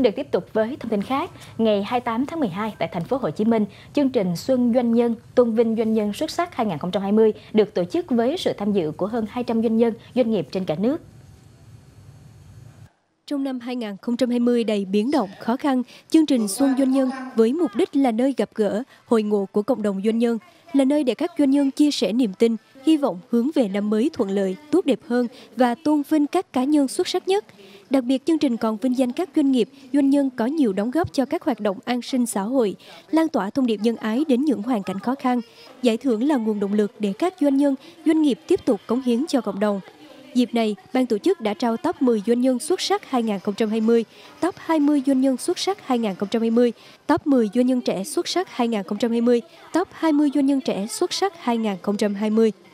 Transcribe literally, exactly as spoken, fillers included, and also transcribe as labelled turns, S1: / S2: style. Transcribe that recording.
S1: Xin được tiếp tục với thông tin khác. Ngày hai mươi tám tháng mười hai tại thành phố Hồ Chí Minh, chương trình Xuân Doanh nhân tôn vinh doanh nhân xuất sắc hai nghìn không trăm hai mươi được tổ chức với sự tham dự của hơn hai trăm doanh nhân, doanh nghiệp trên cả nước.
S2: Trong năm hai nghìn không trăm hai mươi đầy biến động, khó khăn, chương trình Xuân Doanh nhân với mục đích là nơi gặp gỡ, hội ngộ của cộng đồng doanh nhân, là nơi để các doanh nhân chia sẻ niềm tin, hy vọng hướng về năm mới thuận lợi, tốt đẹp hơn và tôn vinh các cá nhân xuất sắc nhất. Đặc biệt, chương trình còn vinh danh các doanh nghiệp, doanh nhân có nhiều đóng góp cho các hoạt động an sinh xã hội, lan tỏa thông điệp nhân ái đến những hoàn cảnh khó khăn. Giải thưởng là nguồn động lực để các doanh nhân, doanh nghiệp tiếp tục cống hiến cho cộng đồng. Dịp này, ban tổ chức đã trao top mười doanh nhân xuất sắc hai nghìn không trăm hai mươi, top hai mươi doanh nhân xuất sắc hai nghìn không trăm hai mươi, top mười doanh nhân trẻ xuất sắc hai nghìn không trăm hai mươi, top hai mươi doanh nhân trẻ xuất sắc hai nghìn không trăm hai mươi.